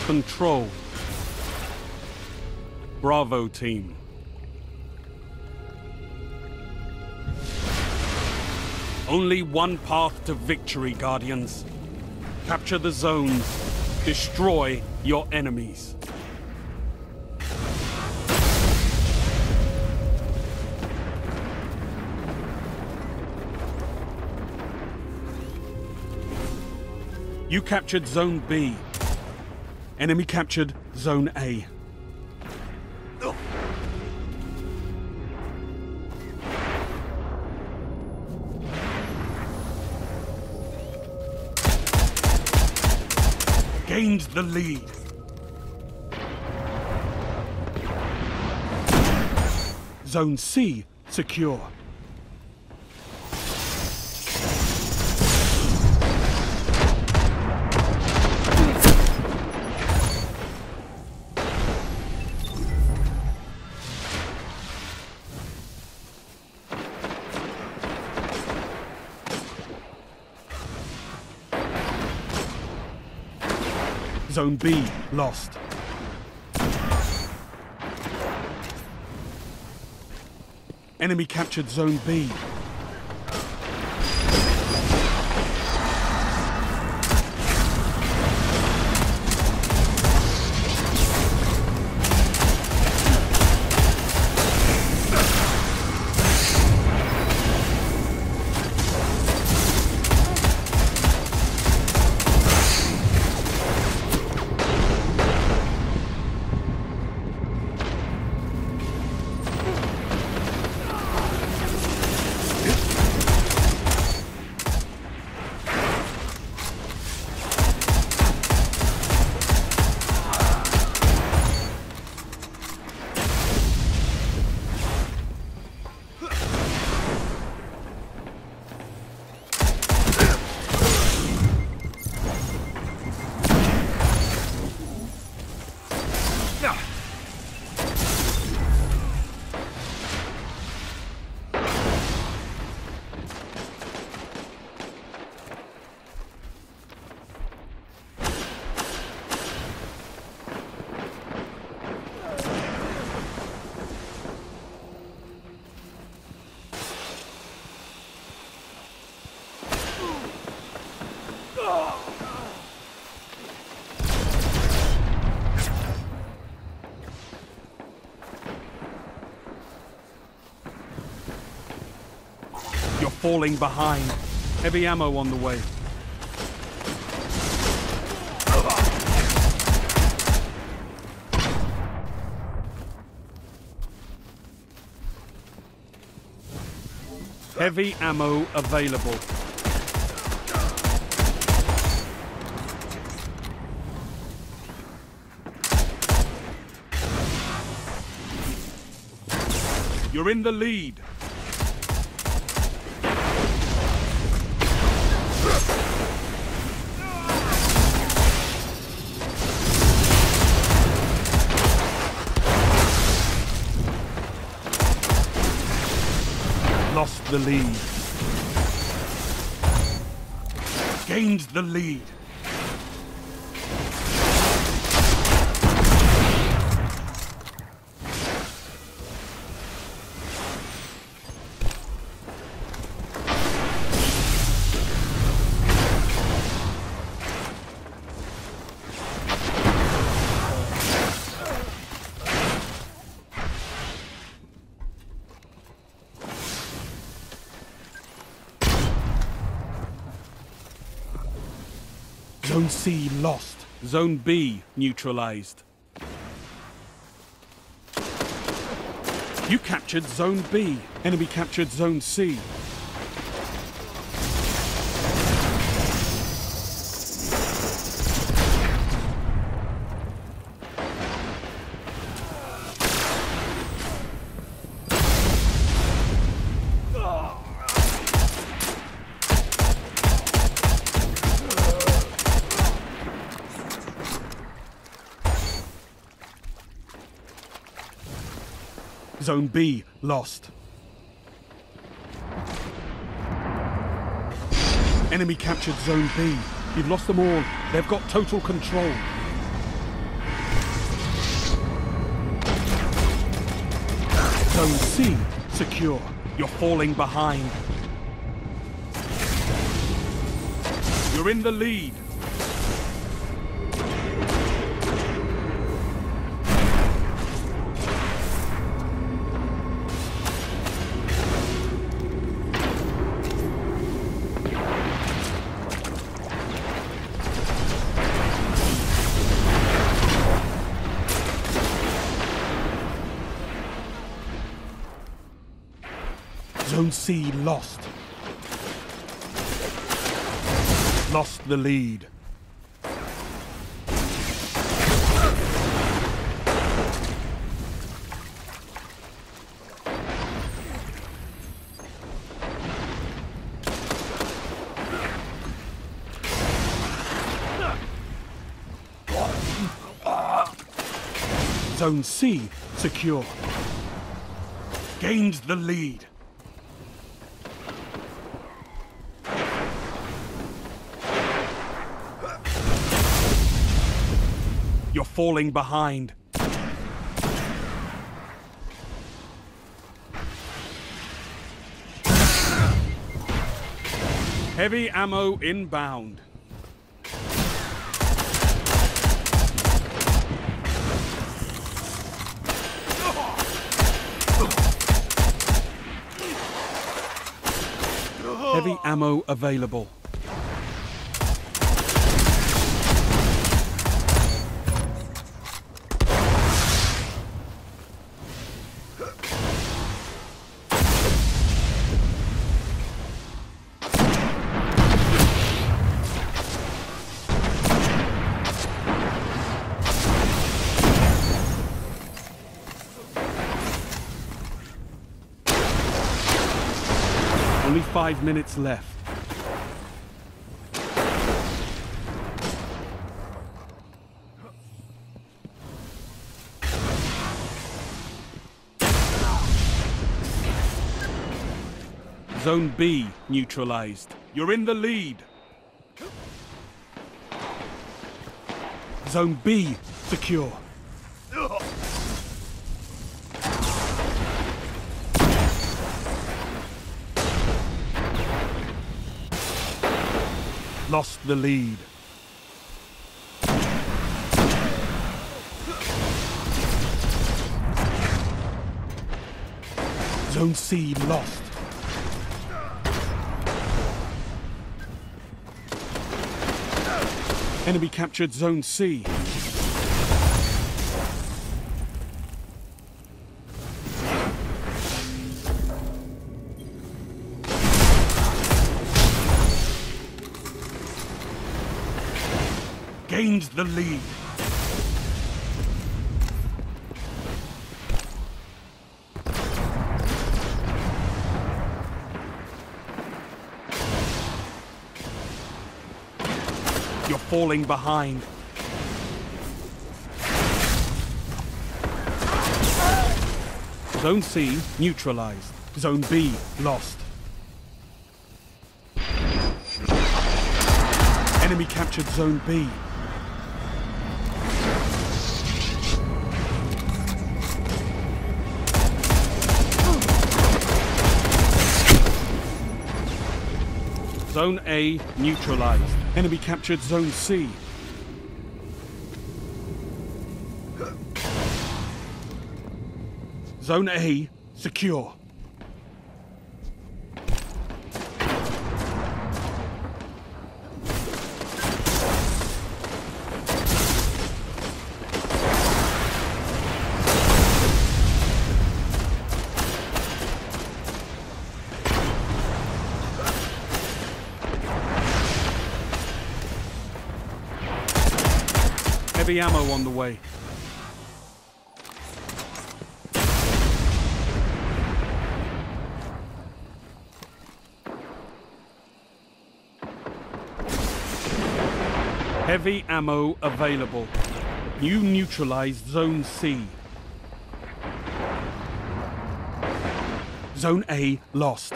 control. Bravo, team. Only one path to victory, Guardians. Capture the zones. Destroy your enemies. You captured Zone B. Enemy captured Zone A. Gained the lead. Zone C secure. Zone B lost. Enemy captured Zone B. You're falling behind. Heavy ammo on the way. Heavy ammo available. You're in the lead. Lost the lead. Gained the lead. Zone C lost. Zone B neutralized. You captured Zone B. Enemy captured Zone C. Zone B lost. Enemy captured Zone B. You've lost them all. They've got total control. Zone C secure. You're falling behind. You're in the lead. Zone C lost. Lost the lead. Zone C secure. Gained the lead. You're falling behind. Heavy ammo inbound. Heavy ammo available. Only 5 minutes left. Zone B neutralized. You're in the lead. Zone B secure. Lost the lead. Zone C lost. Enemy captured Zone C. Gained the lead. You're falling behind. Zone C neutralized. Zone B lost. Enemy captured Zone B. Zone A neutralized. Enemy captured Zone C. Zone A secure. Heavy ammo on the way. Heavy ammo available. You neutralized Zone C. Zone A lost.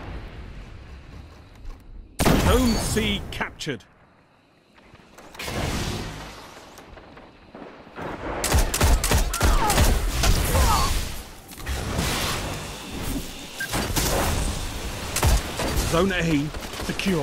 Zone C captured. Zone A secure.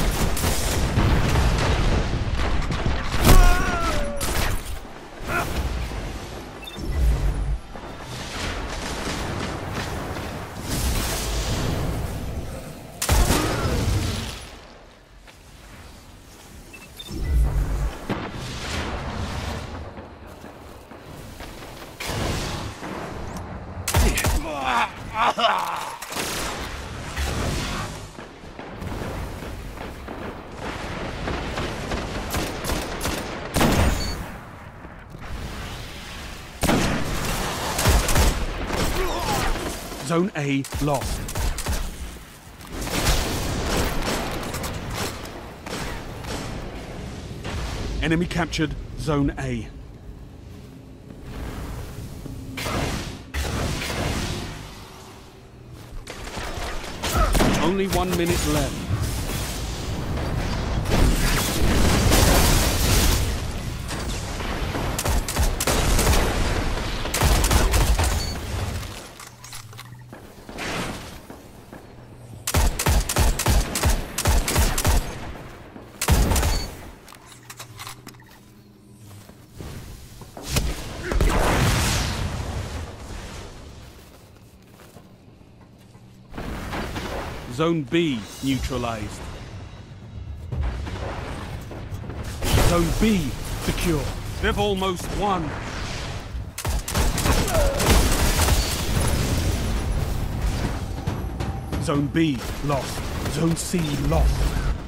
Zone A lost. Enemy captured Zone A. Only 1 minute left. Zone B neutralized. Zone B secure. They've almost won. Zone B lost. Zone C lost.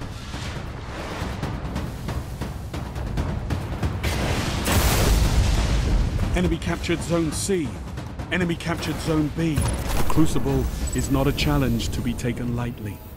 Enemy captured Zone C. Enemy captured Zone B. Crucible is not a challenge to be taken lightly.